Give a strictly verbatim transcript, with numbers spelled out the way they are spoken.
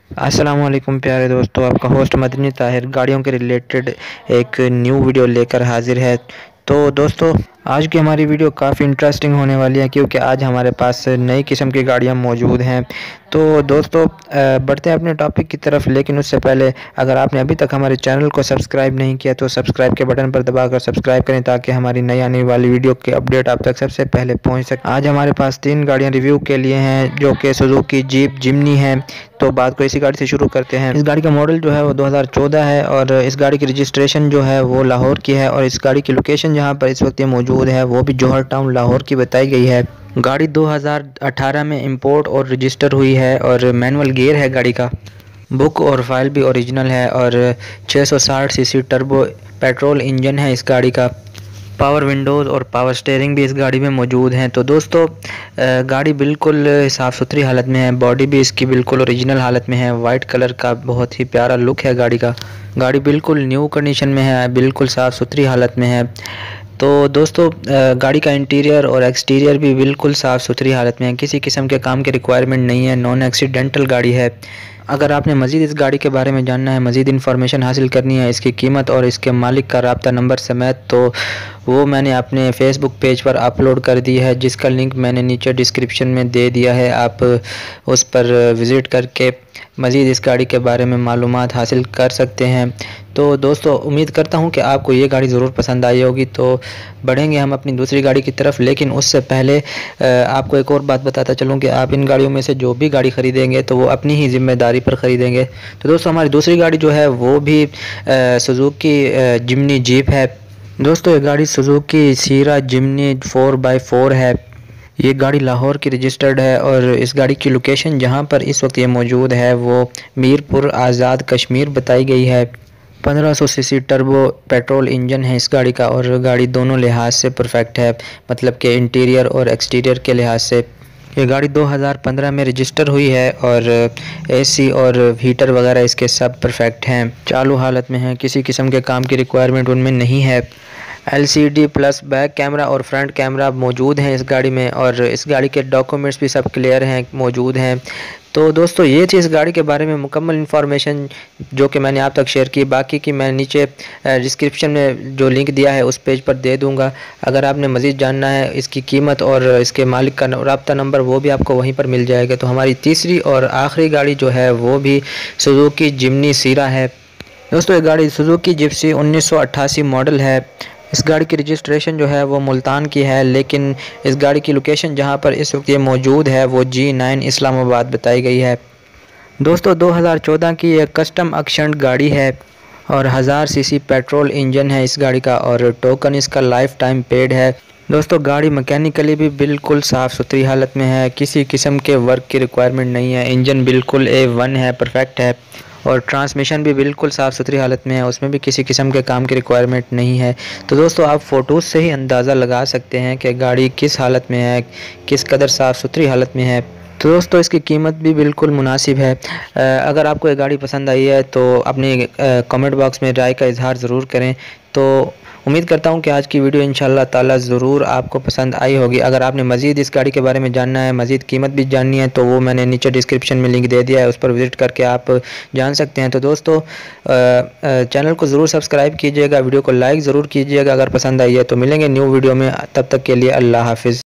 अस्सलाम वालेकुम प्यारे दोस्तों, आपका होस्ट मदनी ताहिर गाड़ियों के रिलेटेड एक न्यू वीडियो लेकर हाजिर है। तो दोस्तों, आज की हमारी वीडियो काफ़ी इंटरेस्टिंग होने वाली है क्योंकि आज हमारे पास नई किस्म की गाड़ियां मौजूद हैं। तो दोस्तों, बढ़ते हैं अपने टॉपिक की तरफ, लेकिन उससे पहले अगर आपने अभी तक हमारे चैनल को सब्सक्राइब नहीं किया तो सब्सक्राइब के बटन पर दबाकर सब्सक्राइब करें ताकि हमारी नई आने वाली वीडियो के अपडेट आप तक सबसे पहले पहुंच सके। आज हमारे पास तीन गाड़ियां रिव्यू के लिए हैं जो कि सुजुकी जीप जिमनी है। तो बात को इसी गाड़ी से शुरू करते हैं। इस गाड़ी का मॉडल जो है वो दो हज़ार चौदह है और इस गाड़ी की रजिस्ट्रेशन जो है वो लाहौर की है और इस गाड़ी की लोकेशन जहां पर इस वक्त ये मौजूद है वो भी जौहर टाउन लाहौर की बताई गई है। गाड़ी दो हज़ार अठारह में इंपोर्ट और रजिस्टर हुई है और मैनुअल गियर है गाड़ी का। बुक और फाइल भी ओरिजिनल है और छह सौ साठ सीसी टर्बो पेट्रोल इंजन है इस गाड़ी का। पावर विंडोज़ और पावर स्टीयरिंग भी इस गाड़ी में मौजूद हैं। तो दोस्तों, गाड़ी बिल्कुल साफ़ सुथरी हालत में है। बॉडी भी इसकी बिल्कुल ओरिजिनल हालत में है। वाइट कलर का बहुत ही प्यारा लुक है गाड़ी का। गाड़ी बिल्कुल न्यू कंडीशन में है, बिल्कुल साफ़ सुथरी हालत में है। तो दोस्तों, गाड़ी का इंटीरियर और एक्सटीरियर भी बिल्कुल साफ़ सुथरी हालत में है। किसी किस्म के काम की रिक्वायरमेंट नहीं है। नॉन एक्सीडेंटल गाड़ी है। अगर आपने मज़ीद इस गाड़ी के बारे में जानना है, मज़ीद इन्फॉर्मेशन हासिल करनी है, इसकी कीमत और इसके मालिक का राब्ता नंबर समेत, तो वो मैंने अपने फ़ेसबुक पेज पर अपलोड कर दी है जिसका लिंक मैंने नीचे डिस्क्रिप्शन में दे दिया है। आप उस पर विज़िट करके मज़ीद इस गाड़ी के बारे में मालूमात हासिल कर सकते हैं। तो दोस्तों, उम्मीद करता हूं कि आपको ये गाड़ी ज़रूर पसंद आई होगी। तो बढ़ेंगे हम अपनी दूसरी गाड़ी की तरफ, लेकिन उससे पहले आपको एक और बात बताता चलूं कि आप इन गाड़ियों में से जो भी गाड़ी ख़रीदेंगे तो वो अपनी ही ज़िम्मेदारी पर ख़रीदेंगे। तो दोस्तों, हमारी दूसरी गाड़ी जो है वो भी सुजुकी जिमनी जीप है। दोस्तों, ये गाड़ी Suzuki Sira Jimny four by four है। ये गाड़ी लाहौर की रजिस्टर्ड है और इस गाड़ी की लोकेशन जहां पर इस वक्त ये मौजूद है वो मीरपुर आज़ाद कश्मीर बताई गई है। पंद्रह सौ सीसी टर्बो पेट्रोल इंजन है इस गाड़ी का और गाड़ी दोनों लिहाज से परफेक्ट है, मतलब कि इंटीरियर और एक्सटीरियर के लिहाज से। ये गाड़ी दो हज़ार पंद्रह में रजिस्टर हुई है और एसी और हीटर वगैरह इसके सब परफेक्ट हैं, चालू हालत में हैं। किसी किस्म के काम की रिक्वायरमेंट उनमें नहीं है। एलसीडी प्लस बैक कैमरा और फ्रंट कैमरा मौजूद हैं इस गाड़ी में और इस गाड़ी के डॉक्यूमेंट्स भी सब क्लियर हैं, मौजूद हैं। तो दोस्तों, ये थी इस गाड़ी के बारे में मुकम्मल इन्फॉर्मेशन जो कि मैंने आप तक शेयर की। बाकी की मैं नीचे डिस्क्रिप्शन में जो लिंक दिया है उस पेज पर दे दूंगा। अगर आपने मज़ीद जानना है इसकी कीमत और इसके मालिक का राब्ता नंबर, वो भी आपको वहीं पर मिल जाएगा। तो हमारी तीसरी और आखिरी गाड़ी जो है वो भी सुजुकी जिमनी सीरा है। दोस्तों, ये गाड़ी सुजुकी जिप्सी उन्नीस सौ अट्ठासी मॉडल है। इस गाड़ी की रजिस्ट्रेशन जो है वो मुल्तान की है, लेकिन इस गाड़ी की लोकेशन जहां पर इस वक्त ये मौजूद है वो जी नाइन इस्लामाबाद बताई गई है। दोस्तों, दो हज़ार चौदह की एक कस्टम एक्शन गाड़ी है और हज़ार सीसी पेट्रोल इंजन है इस गाड़ी का और टोकन इसका लाइफ टाइम पेड है। दोस्तों, गाड़ी मैकेनिकली भी बिल्कुल साफ़ सुथरी हालत में है। किसी किस्म के वर्क की रिक्वायरमेंट नहीं है। इंजन बिल्कुल ए वन है, परफेक्ट है और ट्रांसमिशन भी बिल्कुल साफ़ सुथरी हालत में है, उसमें भी किसी किस्म के काम की रिक्वायरमेंट नहीं है। तो दोस्तों, आप फ़ोटोज़ से ही अंदाज़ा लगा सकते हैं कि गाड़ी किस हालत में है, किस कदर साफ़ सुथरी हालत में है। तो दोस्तों, इसकी कीमत भी बिल्कुल मुनासिब है। अगर आपको ये गाड़ी पसंद आई है तो अपने कमेंट बॉक्स में राय का इजहार ज़रूर करें। तो उम्मीद करता हूँ कि आज की वीडियो इंशाल्लाह ताला ज़रूर आपको पसंद आई होगी। अगर आपने मज़ीद इस गाड़ी के बारे में जानना है, मज़ीद कीमत भी जाननी है, तो वो मैंने नीचे डिस्क्रिप्शन में लिंक दे दिया है, उस पर विज़िट करके आप जान सकते हैं। तो दोस्तों, चैनल को ज़रूर सब्सक्राइब कीजिएगा, वीडियो को लाइक ज़रूर कीजिएगा अगर पसंद आई है। तो मिलेंगे न्यू वीडियो में, तब तक के लिए अल्लाह हाफिज़।